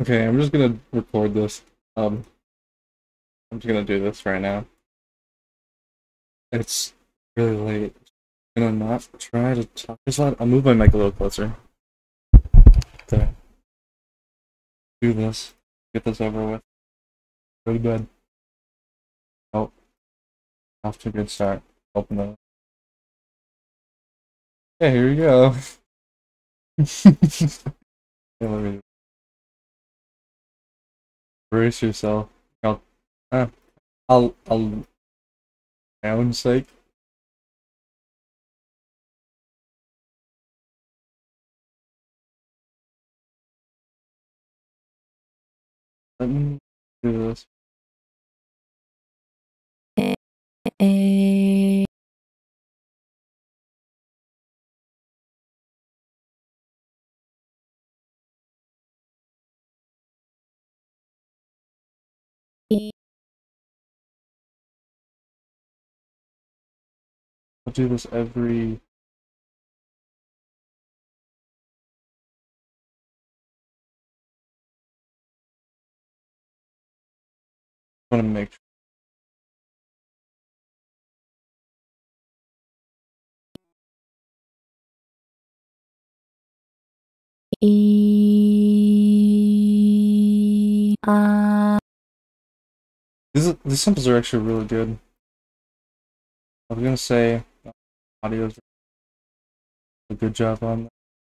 Okay, I'm just gonna record this. I'm just gonna do this right now. It's really late. I'm gonna not try to talk. There's a lot. I'll move my mic a little closer. Okay, do this. Get this over with. Go to bed. Oh, off to a good start. Open the. Yeah, here we go. Yeah, let me brace yourself. I'll, uh, I'll, my own sake. Let me do this. I'll do this every. I want to make these samples are actually really good. I was gonna say audio's a good job on that.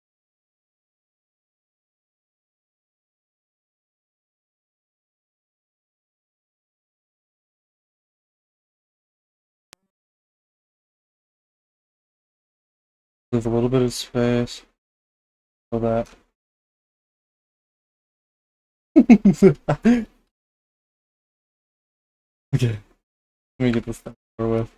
Leave a little bit of space so that. Okay, let me get this thing over with.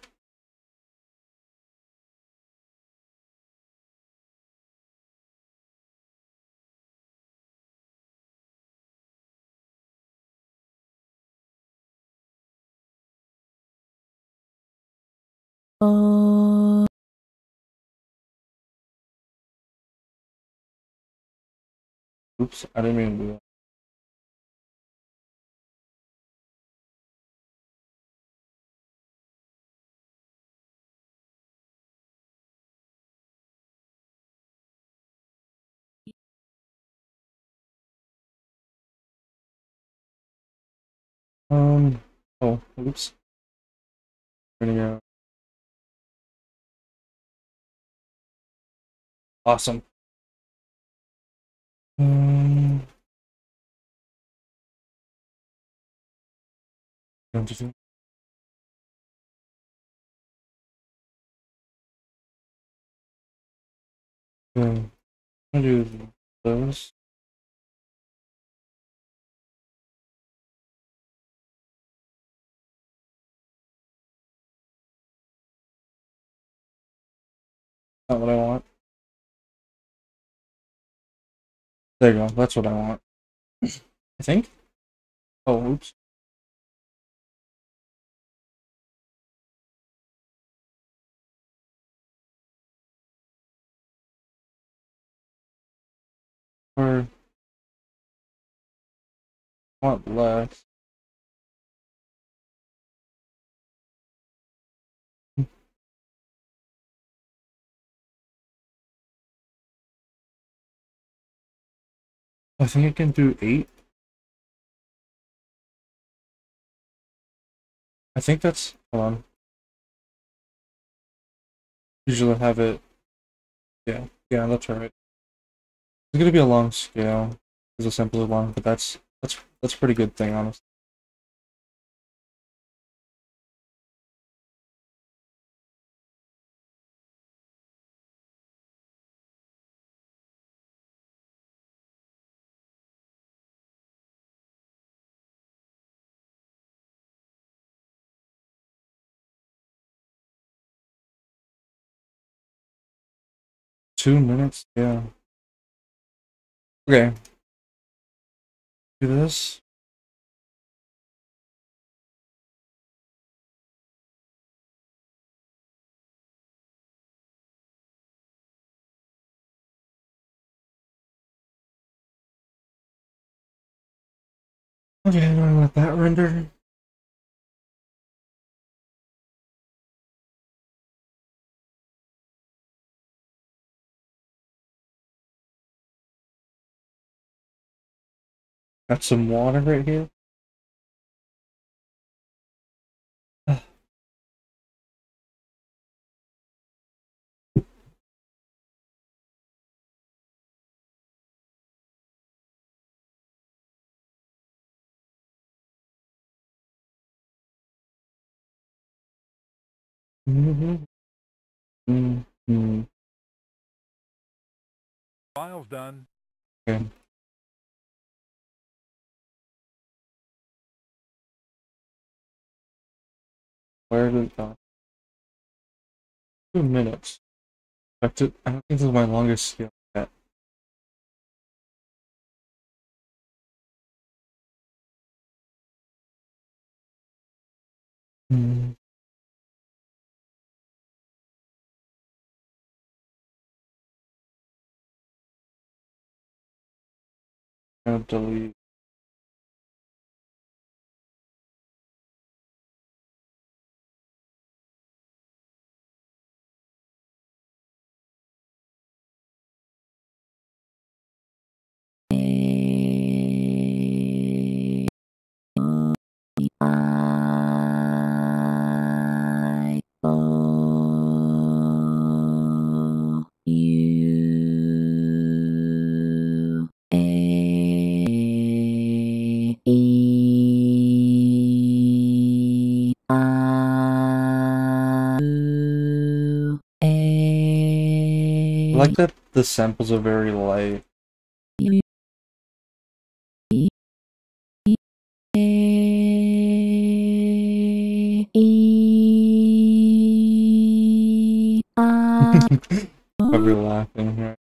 Oops, I didn't mean to do that. Oh, oops. We're gonna go. Awesome. Um, don't you think? I'm gonna do those. Not what I want. There you go. That's what I want. I think. Oh, oops. Or I want less. I think I can do 8. I think that's. Hold on. Usually have it. Yeah, yeah, that's right. It's gonna be a long scale. It's a simpler one, but that's a pretty good thing, honestly. 2 minutes. Yeah. Okay. Do this. Okay, I'm gonna let that render. Got some water right here. File's done. Okay. Where did it go? 2 minutes. I don't think this is my longest skill yet. I'll delete. I like that the samples are very light. Probably laughing here.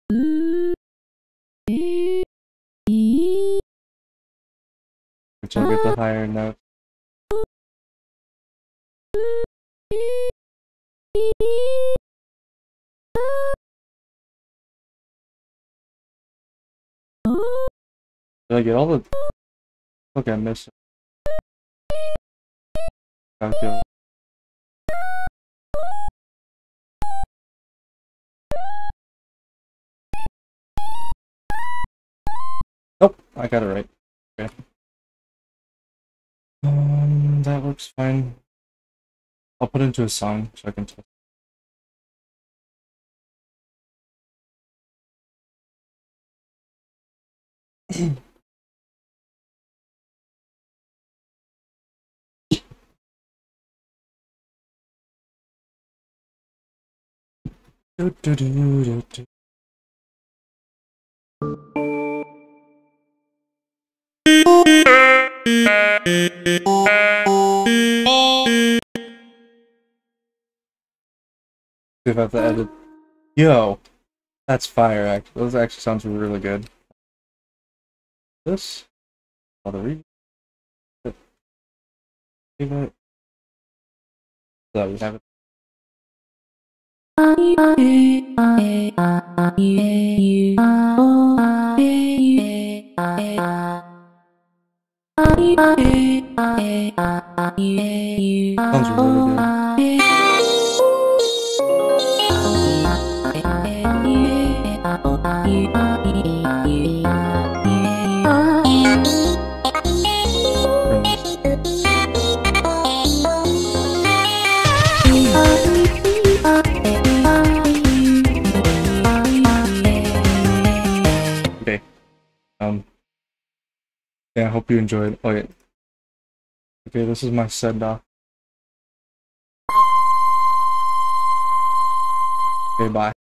Which I get the higher note. Did I get all the... Okay, I missed it. Okay. Oh, I got it right. Okay. That looks fine. I'll put it into a song so I can test. Do, do, do, do, do. See if I have to edit. Yo, that's fire. Actually, those actually sounds really good. This, other read. So we have it. Sounds really good. Okay. Yeah, I hope you enjoyed. Oh yeah. Okay, this is my send off. Okay, bye.